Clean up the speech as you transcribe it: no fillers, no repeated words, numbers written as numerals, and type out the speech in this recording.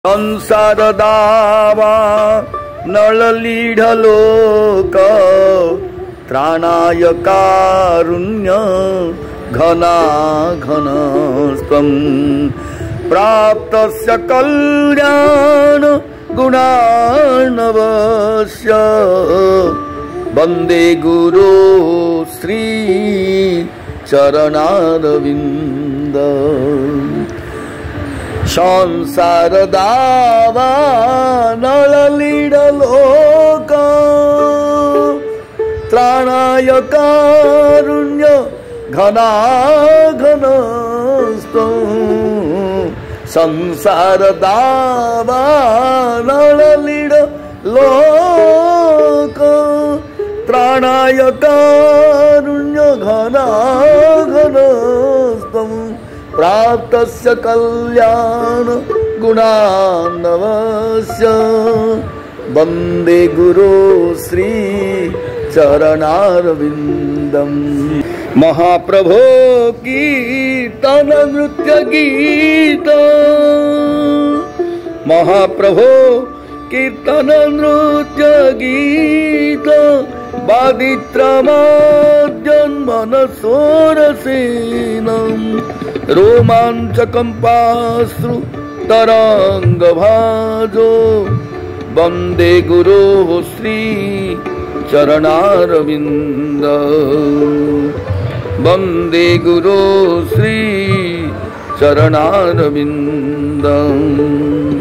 संसार दावा नळलीढलोक त्राणाय कारुण्य घना घनस्त्वं प्राप्तस्य कल्याण गुणार्णवस्य वन्दे गुरो श्री चरणारविन्द संसार दावा नळलीढलोक त्राणाय कारुण्य घना घनस्त्वं संसार दावा नळलीढलोक त्राणाय कारुण्य घना घनस्त्वं प्राप्तस्य कल्याण गुणार्णवस्य वन्दे गुरो श्री चरणारविन्दम्। महाप्रभो कीर्तन नृत्य गीत, महाप्रभो कीर्तन नृत्य गीत बादित्रमाद्यन्मनसोरसेनं रोमाञ्चकम्पाश्रु तरङ्गभाजो वन्दे गुरोः श्री चरणारविन्द वन्दे गुरोः श्री चरणारविन्दम्।